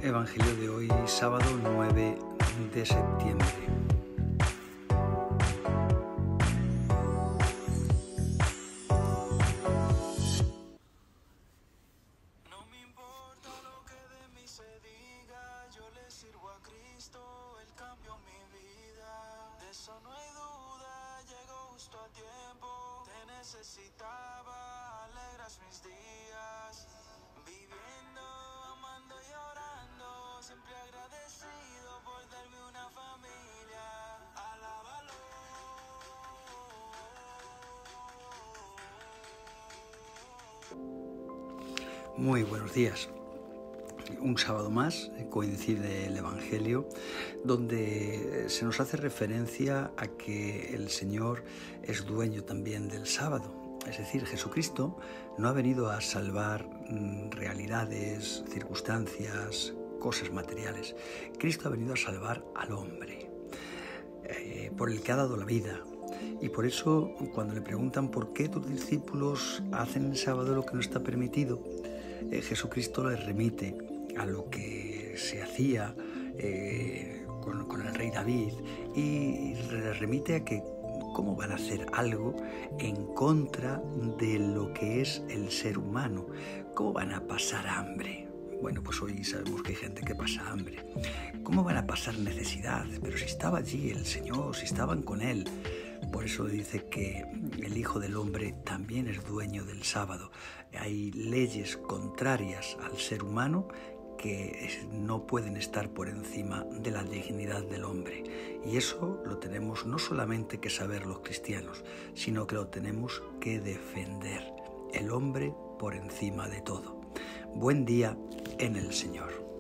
Evangelio de hoy, sábado 9 de septiembre. No me importa lo que de mí se diga, yo le sirvo a Cristo, Él cambió mi vida. De eso no hay duda, llegó justo a tiempo. Te necesitaba, alegras mis días. Viviendo, amando y orando, siempre agradecido por darme una familia. Alábalo. Muy buenos días. Un sábado más coincide el Evangelio donde se nos hace referencia a que el Señor es dueño también del sábado. Es decir, Jesucristo no ha venido a salvar realidades, circunstancias, cosas materiales. Cristo ha venido a salvar al hombre, por el que ha dado la vida. Y por eso, cuando le preguntan por qué tus discípulos hacen en sábado lo que no está permitido, Jesucristo les remite a lo que se hacía con el rey David y les remite a que cómo van a hacer algo en contra de lo que es el ser humano, cómo van a pasar hambre. Bueno, pues hoy sabemos que hay gente que pasa hambre. ¿Cómo van a pasar necesidad? Pero si estaba allí el Señor, si estaban con Él. Por eso dice que el Hijo del Hombre también es dueño del sábado. Hay leyes contrarias al ser humano que no pueden estar por encima de la dignidad del hombre. Y eso lo tenemos no solamente que saber los cristianos, sino que lo tenemos que defender. El hombre por encima de todo. Buen día en el Señor.